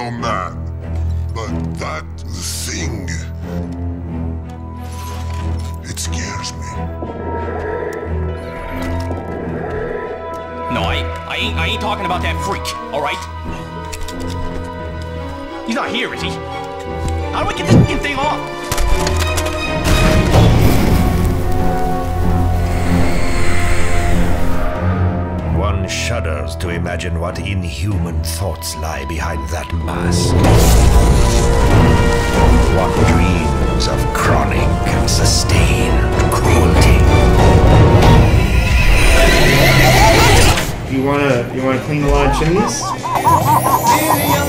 no man. But that thing... it scares me. No, I ain't talking about that freak, alright? He's not here, is he? How do I get this fucking thing off? One shudders to imagine what inhuman thoughts lie behind that mask. One dreams of chronic and sustained cruelty. You wanna clean a lot of chimneys?